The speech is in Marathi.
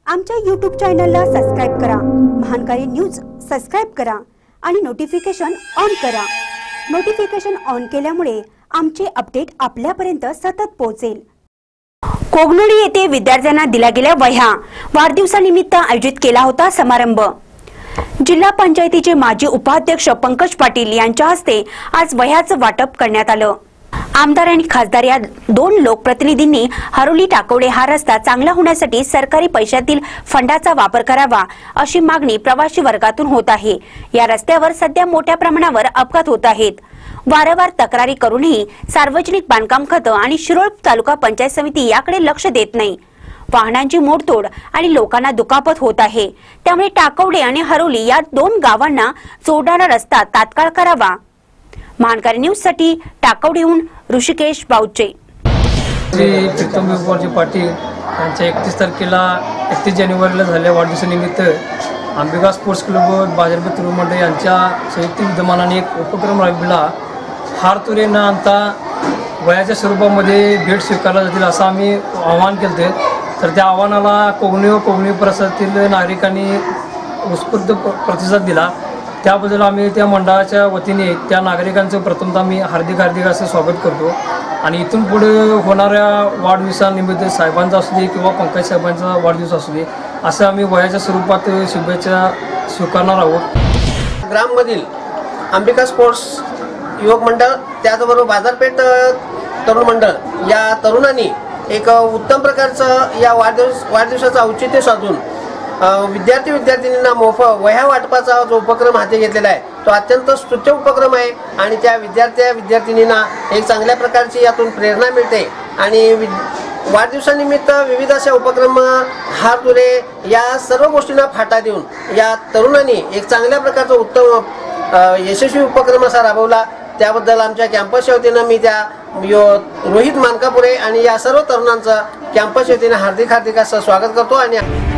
आमच्या YouTube चॅनलला सबस्क्राइब करा, महानकारी न्यूज सबस्क्राइब करा आणि नोटिफिकेशन ऑन करा। नोटिफिकेशन ऑन केल्यामुळे आमचे अपडेट आपल्यापर्यंत सतत पोहोचेल। कोगनोळी येथे विद्यार्थ्यांना दिल्या गेल्या वह्या वाढदिवसानिमित्त आयोजित केला होता समारंभ। जिल्हा पंचायतीचे माजी उपाध्यक्ष पंकज पाटील यांच्या हस्ते आज वह्याचं वाटप करण्यात आलं। आमदार आणि खासदार या दोन लोकप्रतिनिधींनी हरोली टाकवडे हा रस्ता चांगला होण्यासाठी सरकारी पैशातील फंडाचा वापर करावा अशी मागणी प्रवासी वर्गातून होत आहे। या रस्त्यावर सध्या मोठ्या प्रमाणावर अपघात होत आहेत। वारंवार तक्रारी करूनही सार्वजनिक बांधकाम खातं आणि शिरोळ तालुका पंचायत समिती याकडे लक्ष देत नाही। वाहनांची मोडतोड आणि लोकांना दुखापत होत आहे। त्यामुळे टाकवडे आणि हरोली या दोन गावांना जोडणारा रस्ता तात्काळ करावा। महानकारी न्यूज साठी टाकवडेहून ऋषिकेश बाऊचे। प्रीतम विभाजी पाटील यांच्या 31 तारखेला 31 जानेवारीला झालेल्या वाढदिवसानिमित्त अंबिका स्पोर्ट्स क्लब बाजारपेठ तरुण मंडळ यांच्या संयुक्त विद्यमानाने एक उपक्रम राबविला। हार तुरे न आणता वयाच्या स्वरूपामध्ये भेट स्वीकारला जातील असं आम्ही आवाहन केले। तर त्या आव्हानाला कोगनी व कोगनी परिसरातील नागरिकांनी उत्स्फूर्त प्रतिसाद दिला। त्याबद्दल आम्ही त्या मंडळाच्या वतीने त्या नागरिकांचं प्रथमतः मी हार्दिक असं स्वागत करतो। आणि इथून पुढे होणाऱ्या वाढदिवसानिमित्त साहेबांचा असू दे किंवा पंकज साहेबांचा वाढदिवस असू दे असं आम्ही वयाच्या स्वरूपात शुभेच्छा स्वीकारणार आहोत। ग्राममधील अंबिका स्पोर्ट्स युवक मंडळ त्याचबरोबर बाजारपेठ तरुण मंडळ या तरुणांनी एक उत्तम प्रकारचं या वाढदिवसाचं औचित्य साधून विद्यार्थ्यांना मोफत वह्या वाटपाचा जो उपक्रम हाती घेतलेला आहे तो अत्यंत स्तुत्य उपक्रम आहे। आणि त्या विद्यार्थ्यांना एक चांगल्या प्रकारची यातून प्रेरणा मिळते आणि वाढदिवसानिमित्त विविध अशा उपक्रम हार तुरे या सर्व गोष्टींना फाटा देऊन या तरुणांनी एक चांगल्या प्रकारचा उत्तम यशस्वी उपक्रम असा राबवला। त्याबद्दल आमच्या कॅम्पसच्या वतीनं मी त्या रोहित मानकापुरे आणि या सर्व तरुणांचं कॅम्पसच्या वतीनं हार्दिक असं स्वागत करतो। आणि